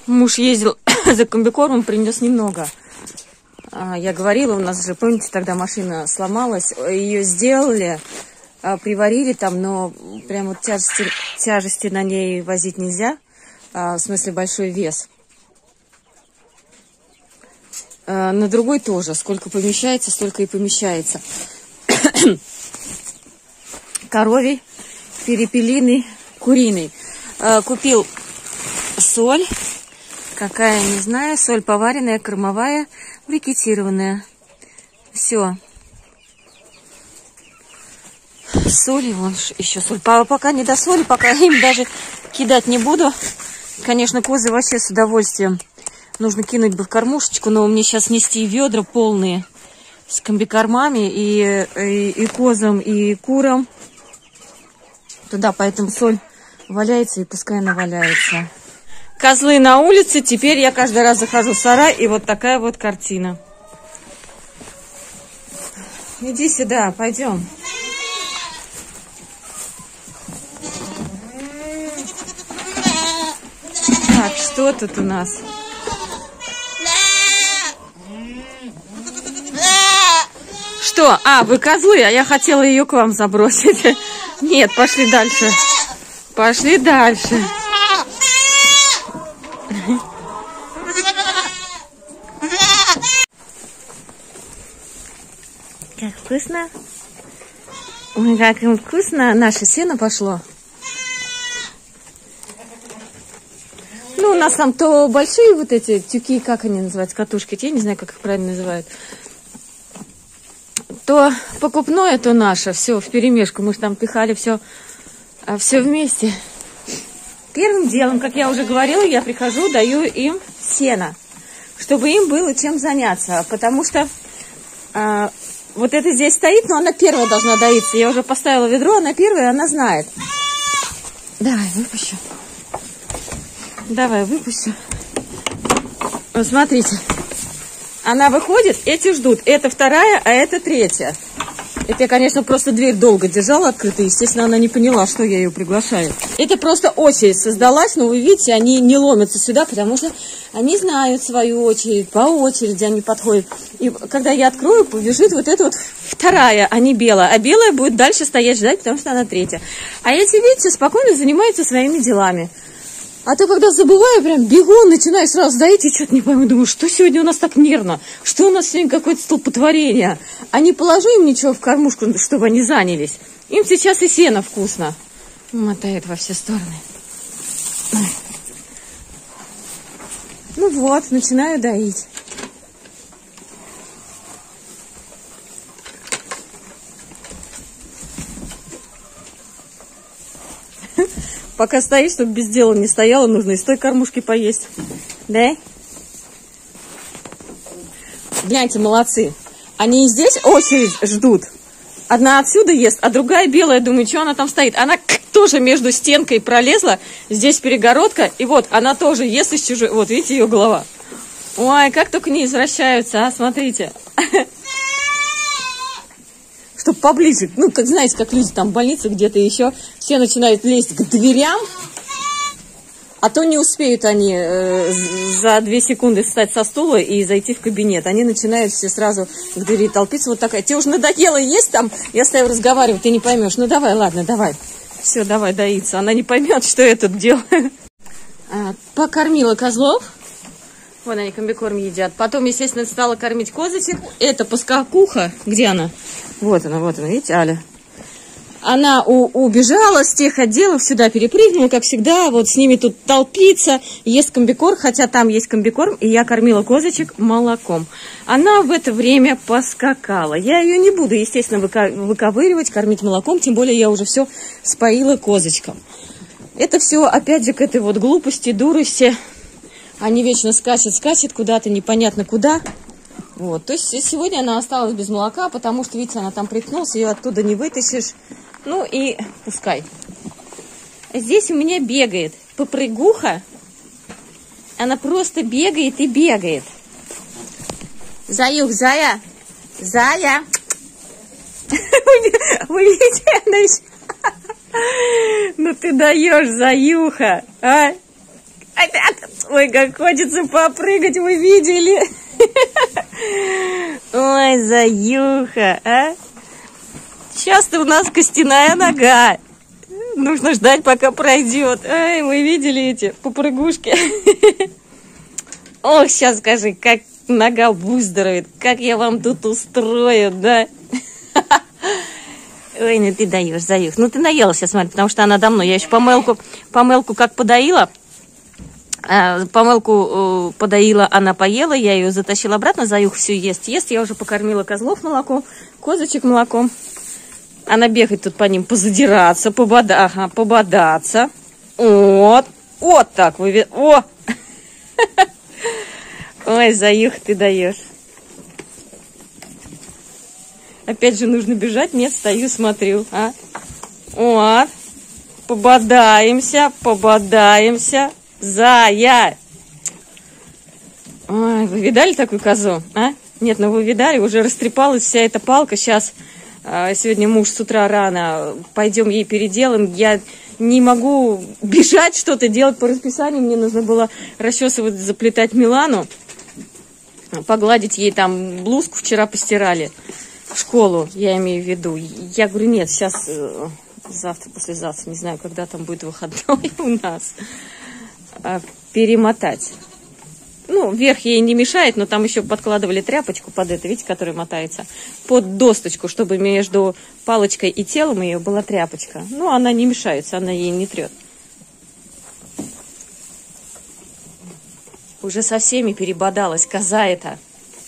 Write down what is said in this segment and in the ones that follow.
Муж ездил за комбикормом, принес немного. Я говорила, у нас же, помните, тогда машина сломалась, ее сделали, приварили там, но прям вот тяжести на ней возить нельзя, в смысле большой вес. На другой тоже, сколько помещается, столько и помещается. Коровий, перепелиный, куриный. Купил соль, какая, не знаю, соль поваренная, кормовая, брикетированная. Все. Соли, вон еще соль. Пока не до соли, пока им даже кидать не буду. Конечно, козы вообще с удовольствием. Нужно кинуть бы в кормушечку, но мне сейчас нести ведра полные с комбикормами и козам, и курам туда, поэтому соль валяется, и пускай она валяется. Козлы на улице, теперь я каждый раз захожу в сарай, и вот такая вот картина. Иди сюда, пойдем. Так, что тут у нас? Что? А, вы козлы, а я хотела ее к вам забросить. Нет, пошли дальше. Пошли дальше. Как вкусно. Ой, как вкусно. Наше сено пошло. Ну, у нас там то большие вот эти тюки, как они называются, катушки, я не знаю, как их правильно называют. То покупное, то наше. Все вперемешку. Мы же там пихали все вместе. Первым делом, как я уже говорила, я прихожу, даю им сено, чтобы им было чем заняться. Потому что вот это здесь стоит, но она первая должна доиться. Я уже поставила ведро, она первая, она знает. Давай, выпущу. Давай, выпущу. Вот смотрите. Она выходит, эти ждут. Это вторая, а это третья. Это я, конечно, просто дверь долго держала открытой. Естественно, она не поняла, что я ее приглашаю. Это просто очередь создалась, но вы видите, они не ломятся сюда, потому что они знают свою очередь. По очереди они подходят. И когда я открою, побежит вот эта вот вторая, а не белая. А белая будет дальше стоять ждать, потому что она третья. А эти, видите, спокойно занимаются своими делами. А то, когда забываю, прям бегу, начинаю сразу доить, и что-то не пойму. Думаю, что сегодня у нас так нервно? Что у нас сегодня какое-то столпотворение? А не положу им ничего в кормушку, чтобы они занялись. Им сейчас и сено вкусно. Мотает во все стороны. Ну вот, начинаю доить. Пока стоишь, чтобы без дела не стояла, нужно из той кормушки поесть. Да? Гляньте, молодцы. Они и здесь очередь ждут. Одна отсюда ест, а другая белая, думаю, что она там стоит. Она тоже между стенкой пролезла. Здесь перегородка. И вот, она тоже ест из чужой. Вот, видите, ее голова. Ой, как только не извращаются, а, смотрите. Чтобы поближе, ну, как знаете, как люди там в больнице где-то еще, все начинают лезть к дверям, а то не успеют они за 2 секунды встать со стула и зайти в кабинет. Они начинают все сразу к двери толпиться. Вот такая, тебе уже надоело есть там? Я стою разговаривать, ты не поймешь. Ну, давай, ладно, давай. Все, давай доиться. Она не поймет, что я тут делаю. Покормила козлов. Вон они комбикорм едят. Потом, естественно, стала кормить козочек. Это поскакуха. Где она? Вот она, видите, Аля. Она убежала с тех отделов, сюда перепрыгнула, как всегда. Вот с ними тут толпится, ест комбикорм, хотя там есть комбикорм, и я кормила козочек молоком. Она в это время поскакала. Я ее не буду, естественно, выковыривать, кормить молоком, тем более я уже все споила козочкам. Это все, опять же, к этой вот глупости, дурости. Они вечно скачет куда-то, непонятно куда. Вот, то есть сегодня она осталась без молока, потому что, видите, она там приткнулась, ее оттуда не вытащишь. Ну и пускай. Здесь у меня бегает попрыгуха. Она просто бегает и бегает. Заюх, Зая. Зая. Вы видите, она еще... Ну ты даешь, Заюха, а? Ой, как хочется попрыгать, вы видели? Ой, заюха, а? Часто у нас костяная нога. Нужно ждать, пока пройдет. Ай, вы видели эти попрыгушки? Ох, сейчас скажи, как нога выздоровеет, как я вам тут устрою, да? Ой, ну ты даешь, заюх. Ну ты наелась, смотри, потому что она давно. Я еще помелку как подоила. Помелку подоила, она поела, я ее затащила обратно, заюх все ест. Я уже покормила козлов молоком, козочек молоком. Она бегает тут по ним, позадираться, пободаться. Вот так вы... О! Ой, заюх, ты даешь. Опять же нужно бежать, нет, стою, смотрю. А? Вот. Пободаемся. Зая! Ой, вы видали такую козу? А? Нет, ну вы видали, уже растрепалась вся эта палка. Сейчас, сегодня муж с утра рано, пойдем ей переделаем. Я не могу бежать, что-то делать по расписанию. Мне нужно было расчесывать, заплетать Милану. Погладить ей там блузку вчера постирали. В школу, я имею в виду. Я говорю, нет, сейчас, завтра, послезавтра, не знаю, когда там будет выходной у нас, перемотать. Ну, верх ей не мешает, но там еще подкладывали тряпочку под это, видите, которая мотается, под досточку, чтобы между палочкой и телом ее была тряпочка. Ну, она не мешается, она ей не трет. Уже со всеми перебодалась коза эта.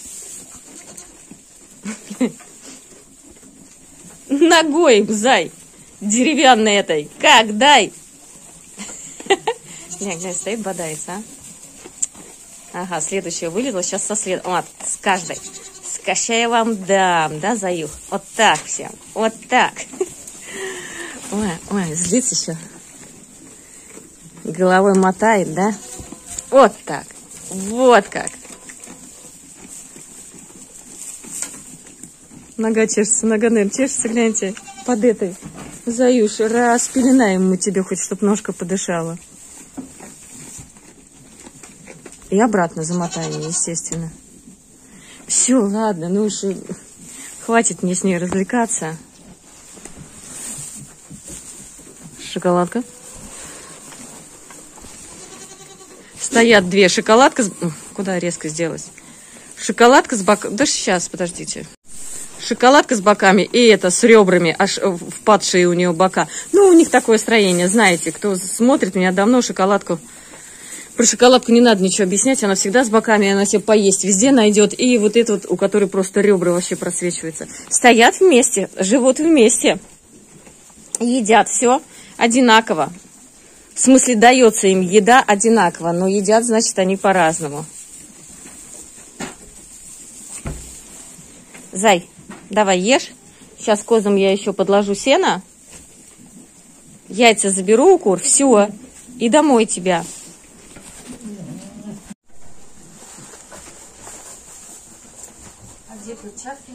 Ногой, зай, деревянной этой. Как, дай. Глянь, стоит, бодается, а? Ага, следующая вылезла, сейчас со след... Вот, с каждой. Сейчас я вам дам, да, заюх? Вот так всем, вот так. Ой, злится еще. Головой мотает, да? Вот так, вот как. Нога чешется, наверное, чешется, гляньте, под этой. Заюш, распеленаем мы тебе хоть, чтоб ножка подышала. И обратно замотаем, естественно. Все, ладно, ну уж хватит мне с ней развлекаться. Шоколадка. Стоят две шоколадка. Куда резко сделать? Шоколадка с боками. Да сейчас, подождите. Шоколадка с боками и это с ребрами, аж впадшие у нее бока. Ну, у них такое строение, знаете, кто смотрит меня давно, шоколадку. Про шоколадку не надо ничего объяснять, она всегда с боками, она себе поесть везде найдет. И вот это вот, у которой просто ребра вообще просвечиваются. Стоят вместе, живут вместе, едят все одинаково. В смысле, дается им еда одинаково, но едят, значит, они по-разному. Зай, давай ешь. Сейчас козам я еще подложу сено. Яйца заберу у кур, все. И домой тебя. А где перчатки?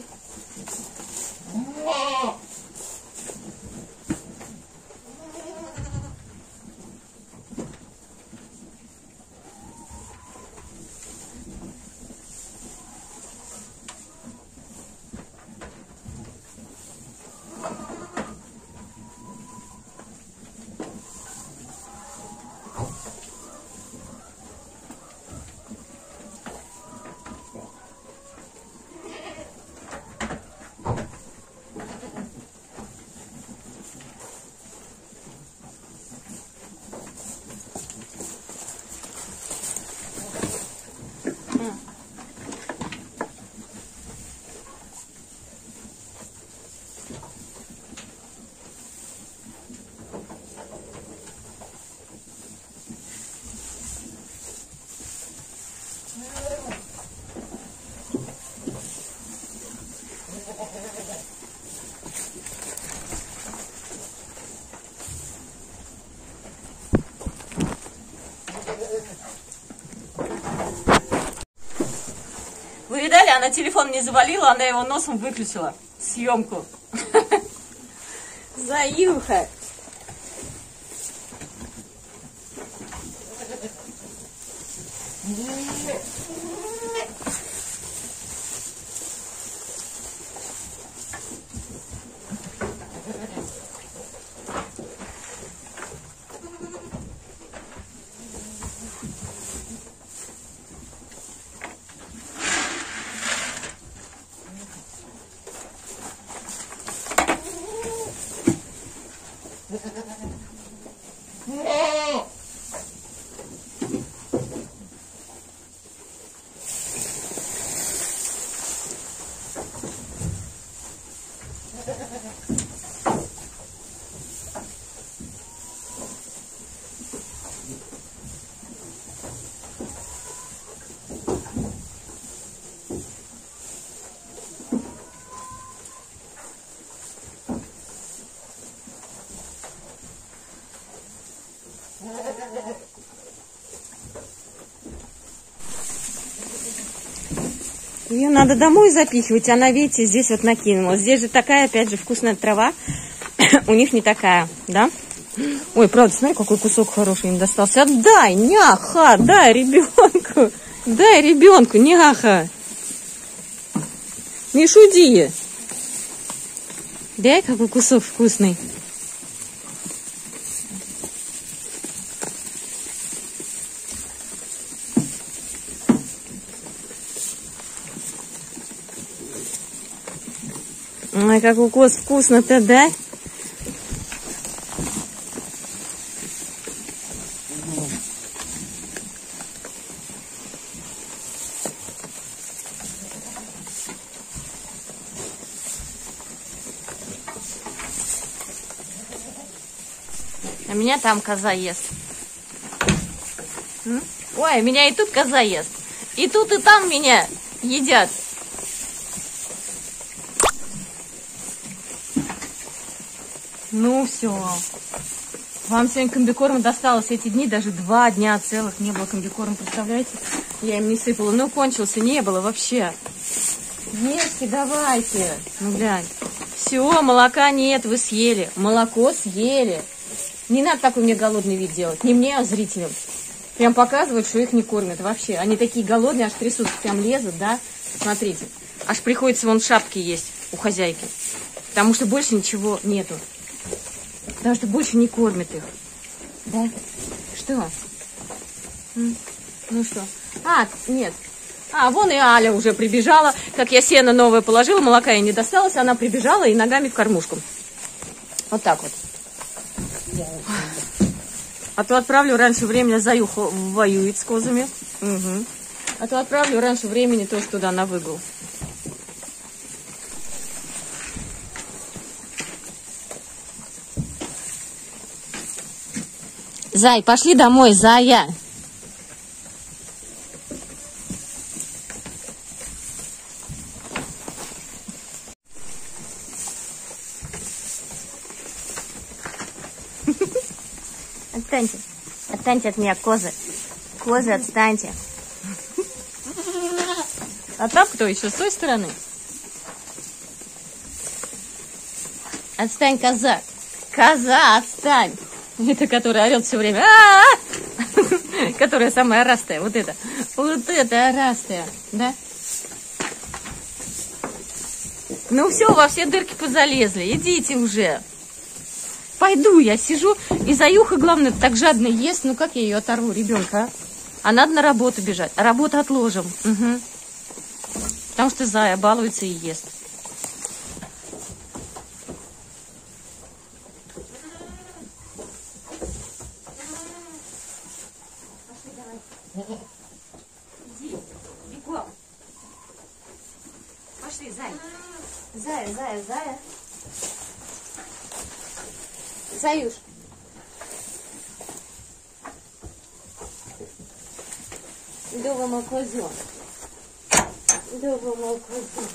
Вы видали, она телефон не завалила, она его носом выключила. Съемку. Заюха. Ее надо домой запихивать, она, видите, здесь вот накинула. Здесь же такая, опять же, вкусная трава. У них не такая, да? Ой, правда, смотри, какой кусок хороший им достался. Отдай, няха, дай ребенку. Дай ребенку, няха. Не шуди. Дай, какой кусок вкусный. Ой, как укус вкусно-то, да? А меня там коза ест. Ой, меня и тут коза ест. И тут, и там меня едят. Ну все. Вам сегодня комбикорм досталось эти дни, даже 2 дня целых не было комбикорма, представляете? Я им не сыпала. Ну, кончился, не было вообще. Ешьте, давайте. Ну, глянь. Все, молока нет, вы съели. Молоко съели. Не надо такой мне голодный вид делать. Не мне, а зрителям. Прям показывают, что их не кормят вообще. Они такие голодные, аж трясутся, прям лезут, да? Смотрите. Аж приходится вон шапки есть у хозяйки. Потому что больше ничего нету. Потому что больше не кормят их. Да? Что? Ну что? А, нет. А, вон и Аля уже прибежала. Как я сено новое положила, молока ей не досталось. Она прибежала и ногами в кормушку. Вот так вот. А то отправлю раньше времени, Заюха воюет с козами. Угу. А то отправлю раньше времени тоже туда на выгул. Зай, пошли домой, Зая. Отстаньте. Отстаньте от меня, козы. Козы, отстаньте. А там кто еще? С той стороны? Отстань, коза. Коза, отстань. Это которая орет все время. Которая самая орастая. Вот это. Вот это орастая. Да? Ну все, во все дырки позалезли. Идите уже. Пойду, я сижу. И Заюха, главное, так жадно ест. Ну как я ее оторву, ребенка, а? А надо на работу бежать. А работу отложим. Угу. Потому что Зая балуется и ест. Иди, бегом. Пошли, Зая. Зая, Зая, Зая. Заюш. Дома мой козел. Дома мой козел.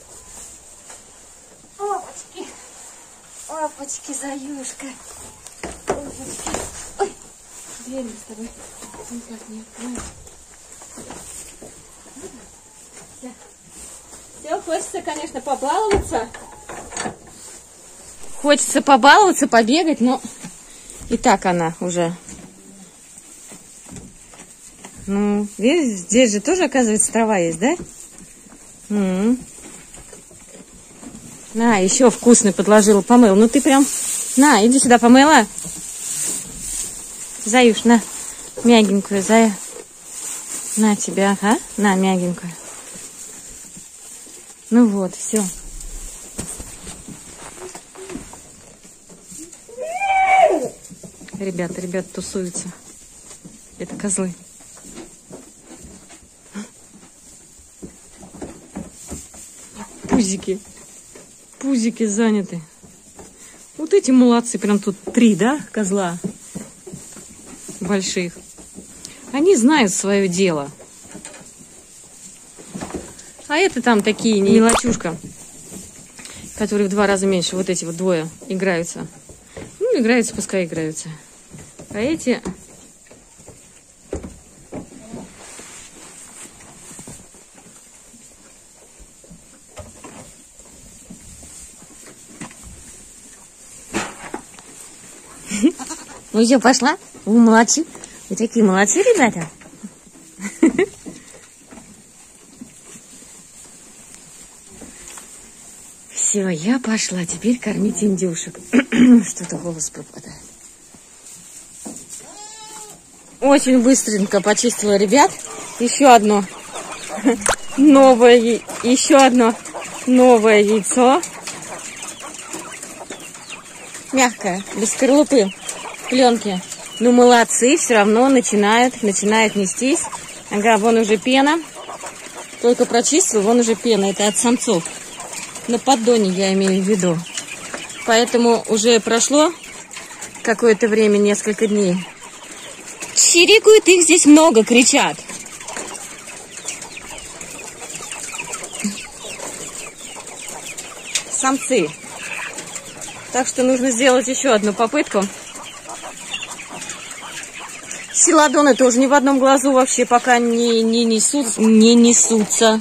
Опачки. Опачки, Заюшка. Опачки. Ой, дверь с тобой никак не откроем. Все, хочется, конечно, побаловаться. Хочется побаловаться, побегать, но и так она уже Ну, видишь, здесь же тоже, оказывается, трава есть, да? На, еще вкусный подложила, помыл. Ну ты прям... На, иди сюда, помыла. Заюш, на, мягенькую, Зая. На тебя, ага, на, мягенькую. Ну вот, все. Ребята тусуются. Это козлы. Пузики заняты. Вот эти молодцы, прям тут 3, да, козла больших. Они знают свое дело. А это там такие мелочушка, которые в 2 раза меньше. Вот эти вот двое играются. Ну, играются, пускай играются. А эти... Ну что, пошла? Вы молодцы. Вы такие молодцы, ребята. Все, я пошла. Теперь кормить индюшек. Что-то голос пропадает. Очень быстренько почистила, ребят. Еще одно новое, еще одно новое яйцо. Мягкое, без скорлупы, пленки. Ну, молодцы, все равно начинают нестись. Ага, вон уже пена. Только прочистил, вон уже пена. Это от самцов. На поддоне я имею в виду. Поэтому уже прошло какое-то время, несколько дней. Чирикают, их здесь много, кричат. Самцы. Так что нужно сделать еще одну попытку. Силадоны тоже ни в одном глазу вообще пока не несутся.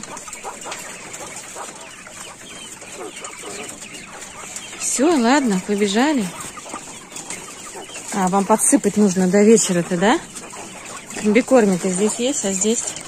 Все, ладно, побежали. А, вам подсыпать нужно до вечера-то, да? Комбикормик здесь есть, а здесь...